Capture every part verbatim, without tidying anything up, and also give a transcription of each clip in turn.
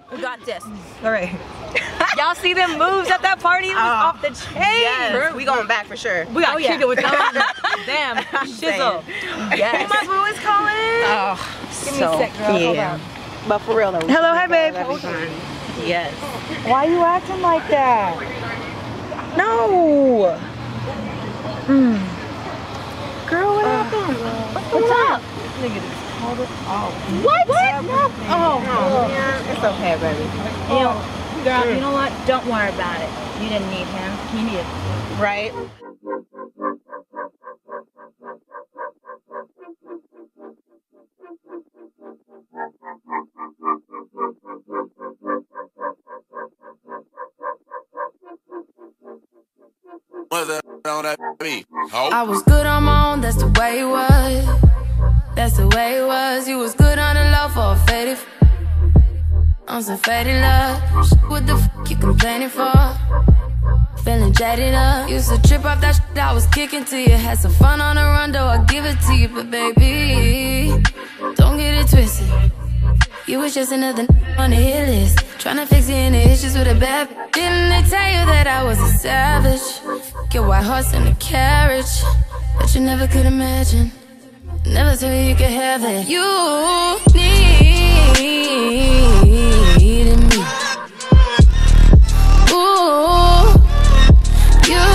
We got this. All right. Y'all see them moves at that party? It was Oh, off the chain. Yes, we going back for sure. We got oh, kicked yeah. it with that. Damn, shizzle. Yes. My boo is calling. Oh, Give so, me a sec, girl. yeah. But for real though. Hello, hi babe. That'd be fun. Yes. Why you acting like that? No. Mm. Girl, what uh, happened? What's, What's up? Nigga just called it off. What? What? Nothing. Oh, oh yeah, it's okay, baby. You know, girl, mm. you know what? Don't worry about it. You didn't need him. He needed you. Right? I was good on my own, that's the way it was. That's the way it was. You was good on the low for a faded f on some faded love. What the f you complaining for? Feeling jaded up. Used to trip off that shit I was kicking to you. Had some fun on the run, though I give it to you. But baby, don't get it twisted. You was just another n on the hit list. Tryna fix any issues with a bad b Didn't they tell you that I was a savage? Get white horse in a carriage, but you never could imagine. Never told you you could have it. You needed me. Ooh, you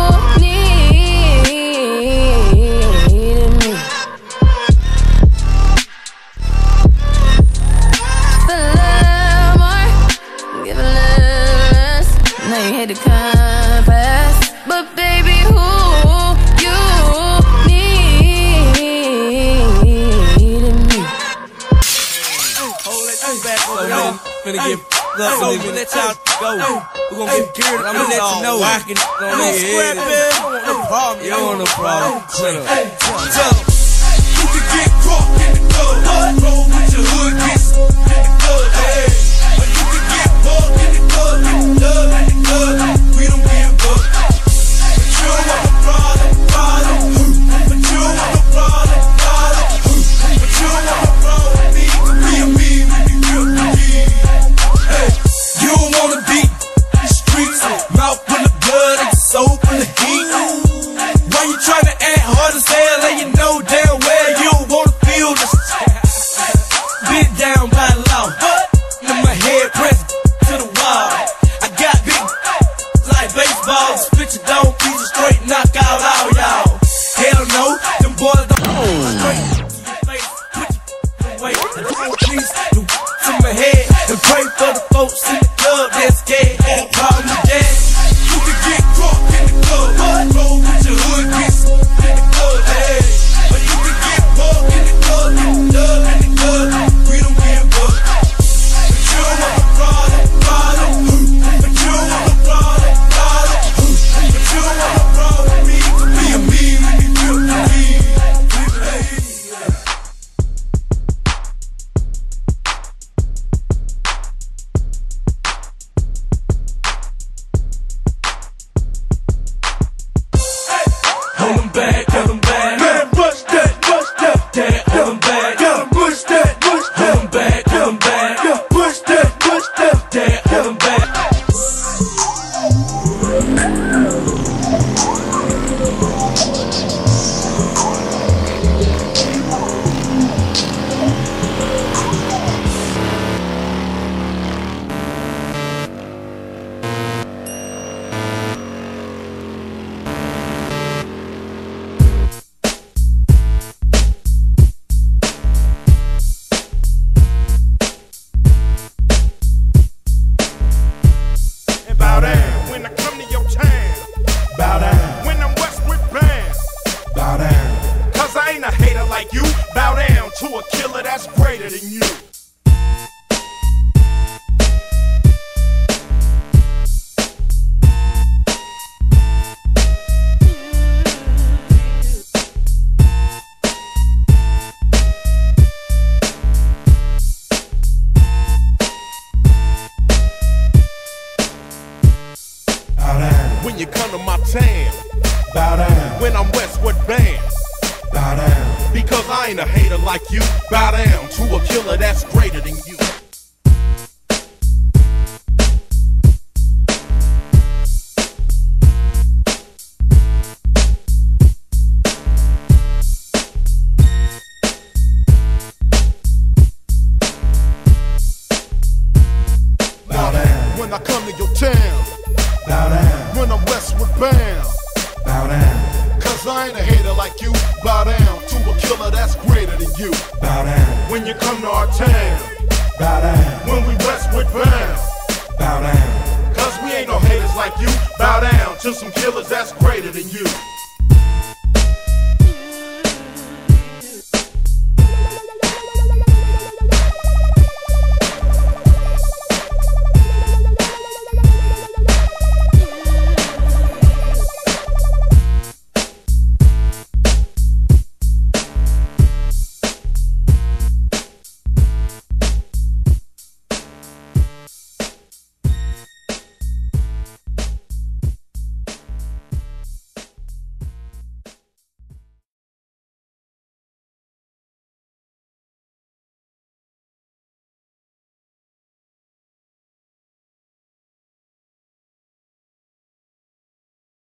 needed me. For a little more, give a little less. Now you hate the compass, but baby, who you needed me. Hold that shit back over there. Finna get f***ed up and then let y'all go. We gon' get geared up. I'ma let you know. Whacking on their head. No problem. You don't want no problem. Shut up. Tell them. You can get caught in the club. Roll with your hood, get in the club. Hey. But you can get caught in the club, in the club, in the club. We don't give up. But you don't want no problem, problem. But you don't want no problem, problem. But you don't want no problem with me. Me and me, we be real to me. Hey. You don't wanna be in the streets, mouth full of blood and soul full of heat. Why you tryna act hard as hell and you know damn well you don't wanna feel this? Bit down by the law, in my head pressed to the wall. I got big like baseball, split your dome, piece of straight, knock out all y'all. Hell no, them boys don't straight to your face, put your away. I just want peace to my head and pray for the folks in the club that's scared. Ain't problem with that. You can get caught in the club, roll with your hood, get in the club, hey. But you can get caught in the club, in the club, in the club. We don't give up. But you don't want no problem, problem. But you don't want no problem, problem. But you don't want no problem with me. Me and me, we be real to me. Hold them back, hold them back. Man, push that, push that. Dad, hold them back. Gotta push that, push that. Hold them back, hold them back. Gotta push that, push that. Dad, hold them back. Bow down when I come to your town. Bow down when I'm westward bound. Bow down, cause I ain't a hater like you. Bow down to a killer that's greater than you. When you come to my town, bow down. When I'm westward bound, bow down. Because I ain't a hater like you. Bow down to a killer that's greater than you. you. Bow down. When you come to our town, Bow down. when we westward bound, Bow down. cause we ain't no haters like you. Bow down to some killers that's greater than you.